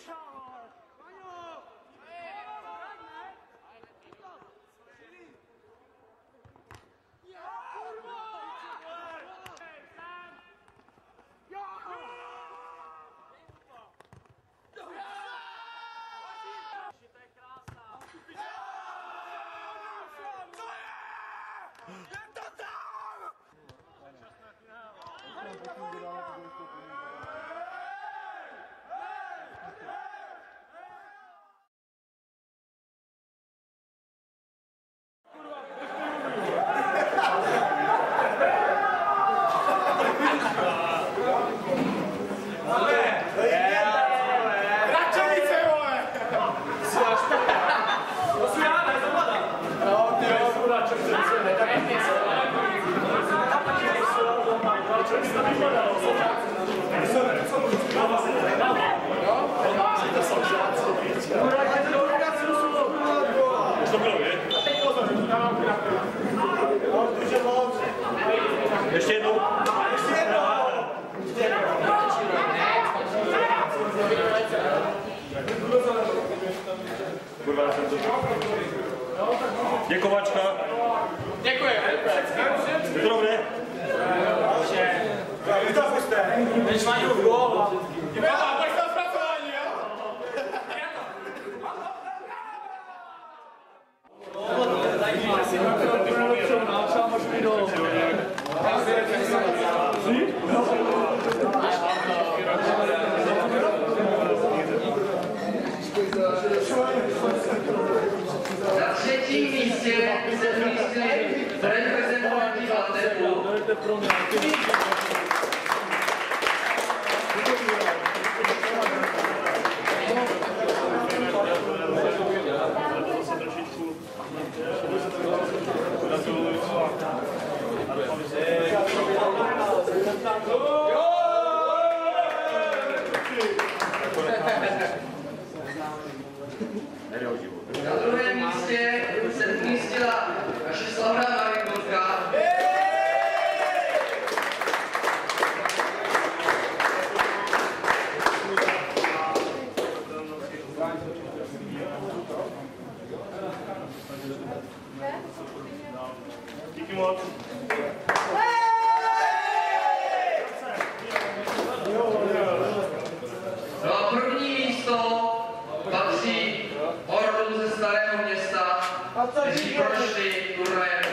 Ještě jednou. Děkovačka. Děkuji. To dobré? Vy to puste. Než mají v gól. Tak to zpracování, jo? Třeba možná do... Na třetím místě se umístili reprezentanti Valtepu. Na druhém místě se umístila naše slavná Marinkovka. Díky moc. No a první místo patří Orlům ze Starého Města, kteří prošli turnajem